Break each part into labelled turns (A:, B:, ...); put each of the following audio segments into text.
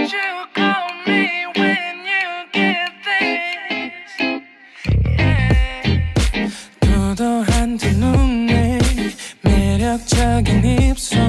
A: 매력적인 입술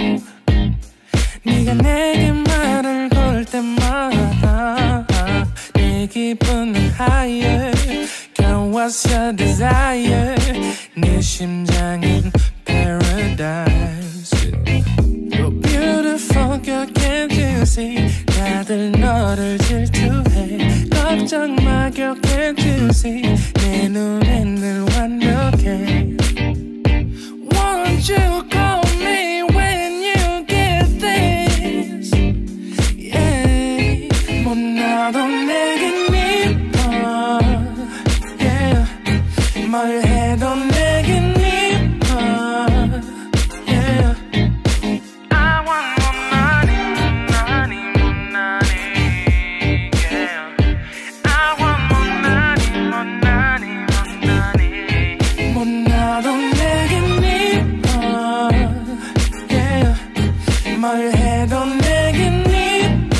A: 네가 내게 말을 걸 때마다 내 기분은 higher Girl what's your desire 네 심장은 paradise You're beautiful girl can't you see 다들 너를 질투해 걱정 마 girl can't you see 내 눈엔 늘 완벽해 Won't you call me when you get this? Yeah, 못 나도 내겐 이뻐. Yeah, 뭘 해도 내겐 이뻐. Yeah, I want more money, money, more money. Yeah, I want more money, more money, more money. 못 나도 내겐 뭘 해도 내겐 이뻐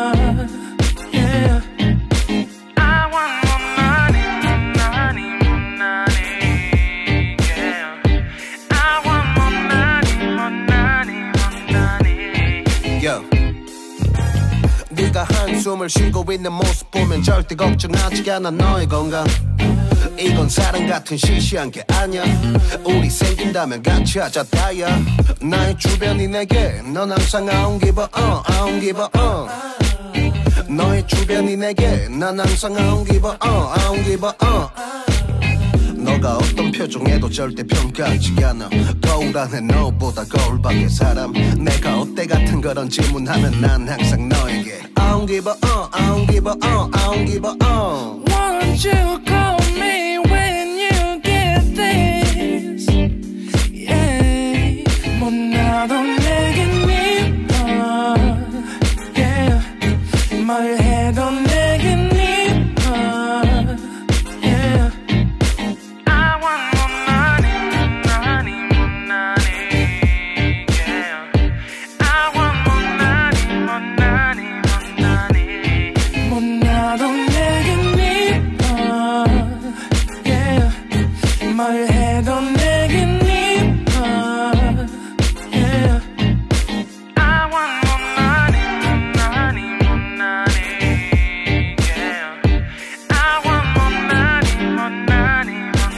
A: Yeah I want more money, more money, more money Yeah I want more money, more money, more money
B: Yo 네가 한숨을 쉬고 있는 모습 보면 절대 걱정하지 않아 너의 건강 이건 사랑 같은 시시한 게 아니야 우리 생긴다면 같이 하자 다야 나의 주변이 내게 넌 항상 I don't give a I don't give a 너의 주변이 내게 난 항상 I don't give a I don't give a 너가 어떤 표정에도 절대 평가하지 않아 거울 안에 너보다 거울 밖의 사람 내가 어때 같은 그런 질문하면 난 항상 너에게 I don't give a I don't give a I don't give a
A: Won't you call me when you get this Yeah 못 나도 내겐 이뻐 Yeah 뭘 해도 내겐 이뻐 Yeah I want more money, money, more money Yeah I want more money, more money, more money 못 나도 내겐 이뻐 Yeah 뭘 해도 내겐 이뻐 Yeah I want more money, more money, more money Yeah I want more money, more money,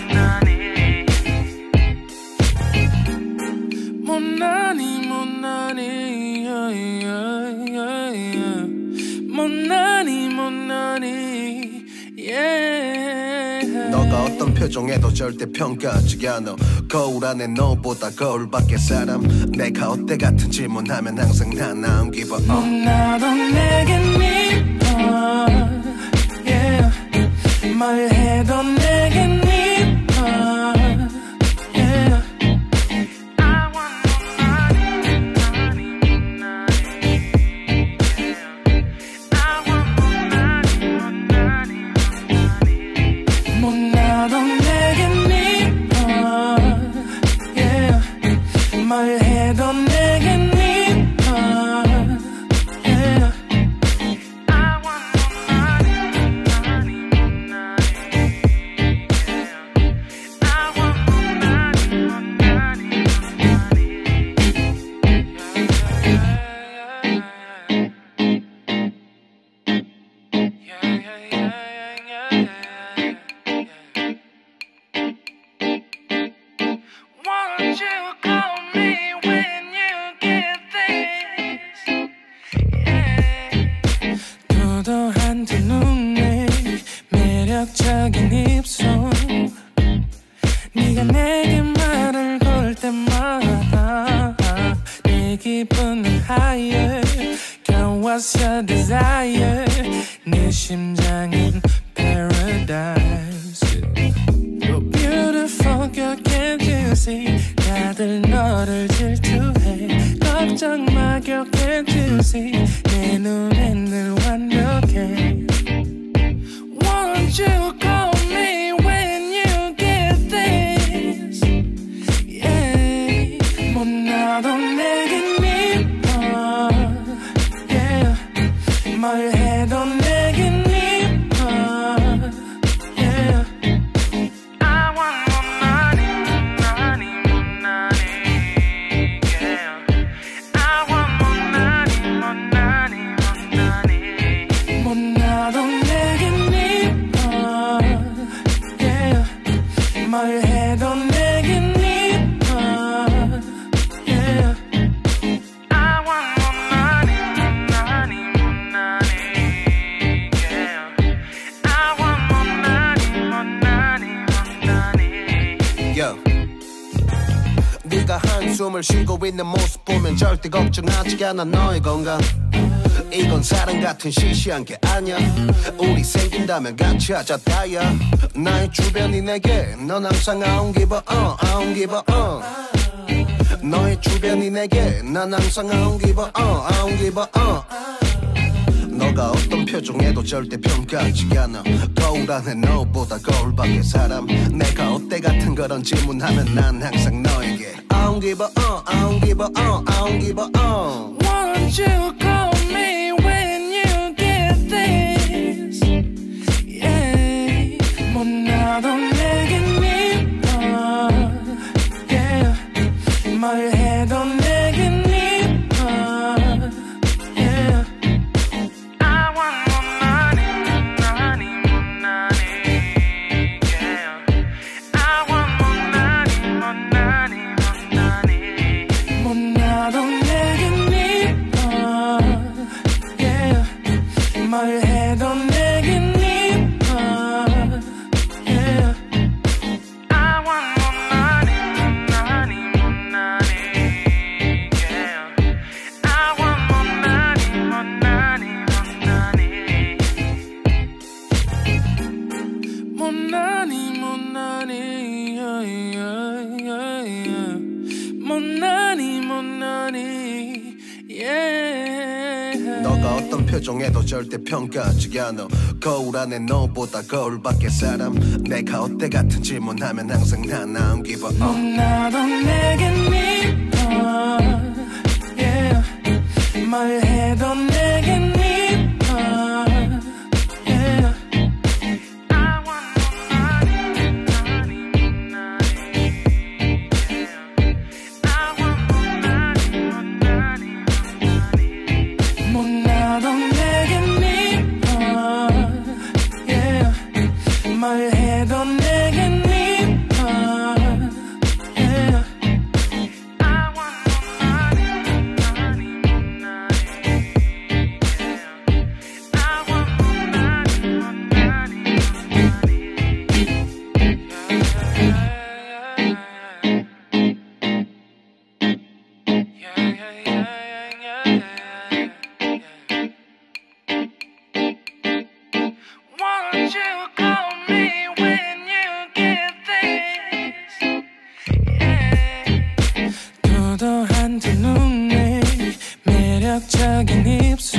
A: more money More money, more money yeah, yeah, yeah, yeah. More money, more money Yeah
B: 너가 어떤 표정에도 절대 평가하지 않아 거울 안에 너보다 거울 밖의 사람 내가 어때 같은 질문하면 항상 난 I don't give a
A: 못 나도 내겐 이뻐 Yeah 뭘 해도 내겐 이뻐 Yeah I want more money, money, money Yeah I want more money, more money, more money 못 나도 내겐 이뻐 Yeah 뭘 해도 내겐 이뻐 Yeah I want more money, money, money Yeah I want more money, more money, Won't you call me when you get this? Yeah. 도도한 두 눈에 매력적인 입술 네가 내게 말을 걸 때마다 내 기분은 higher Girl what's your desire 네 심장은 paradise You're beautiful girl can't you see 다들 너를 질투해 걱정 마 girl can't you see 내 눈엔 늘 완벽해 Won't you call me when you get this Yeah 못 나도 내겐 이뻐 Yeah
B: 한숨을 쉬고 있는 모습 보면 절대 걱정하지 않아 너의 건강. 이건 사랑 같은 시시한 게 아니야. 우리 생긴다면 같이 하자 다야. 나의 주변이 내게 넌 항상 I don't give a I don't give a 너의 주변이 내게 난 항상 I don't give a I don't give a 너가 어떤 표정에도 절대 평가하지 않아. 거울 안에 너보다 거울 밖의 사람. 내가 어때 같은 그런 질문하면 난 항상 너에게 I don't give a I don't give a I don't give a
A: Won't you call me when you get this? Yeah, 뭐 나도 내겐 미워. Yeah, 뭘 해도 내겐 미워. Yeah, I want more money, money, money. Yeah, I want more money, money, money. 뭐 나도 내겐 미워. Yeah, 뭘 해도 내겐 미워. Yeah, I want more money, money, money. Yeah, I want more money, money, money. More money, more money. Yeah, yeah, yeah, yeah. More money, more money. Yeah.
B: 너가 어떤 표정에도 절대 평가하지 않아. 거울 안에 너보다 거울 밖의 사람. 내가 어때 같은 질문하면 항상 난 I don't give a
A: 뭐 나도 내겐 미워. Yeah, 뭘 해도 내겐 미워. Yeah, I want more money, money, money. Yeah, I want more money, money, money. 뭐 나도 내겐 미워. Yeah, 뭘 해도 내겐 미워. Yeah, I want more money, money, money. Yeah, I want more money, money, money. Yeah, yeah, yeah, yeah, yeah. Won't you call me when you get this? Yeah. 도도한 두 눈에 매력적인 입술.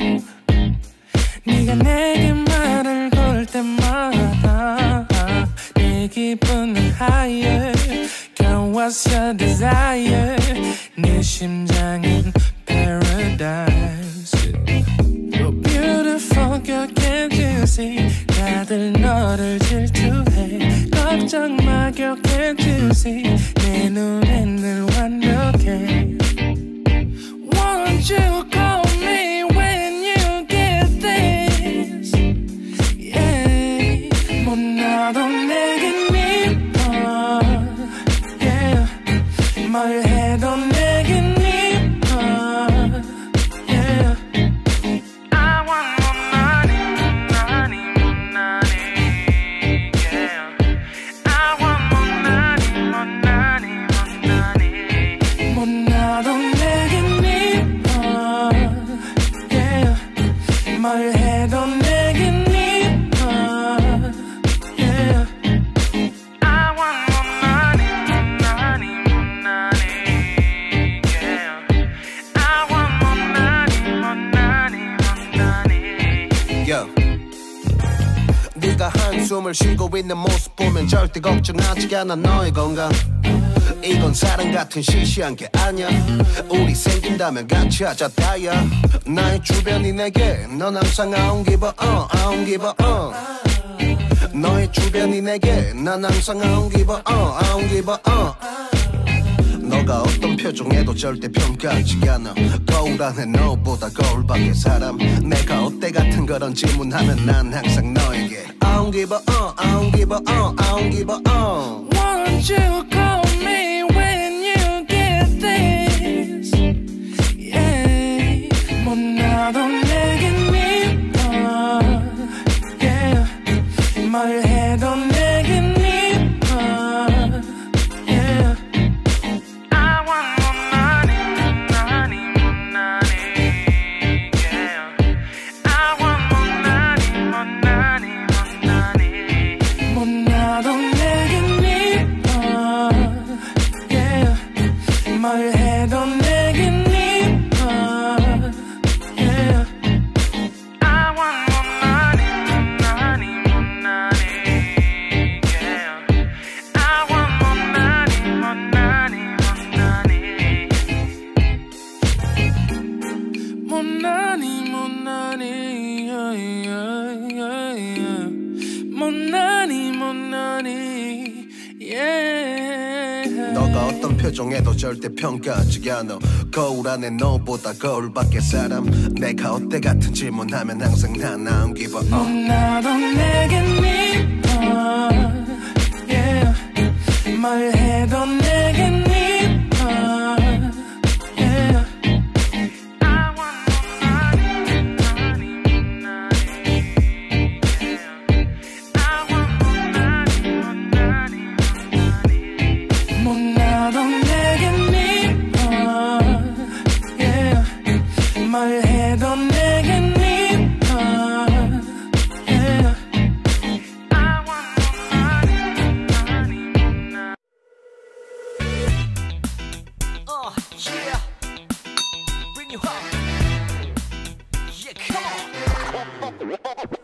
A: 네가 내게 말을 걸 때마다 내 기분은 higher. Girl, what's your desire? 내 심장은 paradise. You're beautiful, girl, can't you see? 다들 너를 질투해. 걱정 마, girl, can't you see? 내 눈엔 늘 완벽해. Won't you call me when you get this? Yeah, 뭐 나도 내겐 미워. Yeah, 뭘 해도 내겐 미워. Yeah, I want more money, money, money. Yeah, I want more money, money, money. 뭐 나도 내겐 미워. Yeah, 뭘 해도 내겐 미워. Yeah, I want more money, money, money. Yeah, I want more money, money, money.
B: Yo. 네가 한숨을 쉬고 있는 모습 보면 절대 걱정하지 않아 너의 건강. 이건 사랑 같은 시시한 게 아니야. 우리 생긴다면 같이 하자 다야. 나의 주변이 내게 넌 항상 I don't give a I don't give a 너의 주변이 내게 난 항상 I don't give a I don't give a 너가 어떤 표정에도 절대 평가하지 않아. 거울 안에 너보다 거울 밖의 사람. 내가 어때 같은 그런 질문하면 난 항상 너에게 I don't give a I don't give a I don't give a
A: Won't you call me when you get this? Yeah, 뭐 나도 내겐 미워. Yeah, 뭘 해도 내겐 미워. Yeah, I want more 못나니 못나니 못나니 yeah.
B: 너가 어떤 표정에도 절대 평가하지 않아. 거울 안에 너보다 거울 밖의 사람. 내가 어때 같은 질문하면 항상 난 안 give up.
A: 못나도 내겐 미워 yeah. 말해도 내겐 미워 yeah. I want 못나도 내겐 미워 yeah. 말해도 내겐 미워 yeah. I want
C: yeah. Bring you up. Yeah, come on.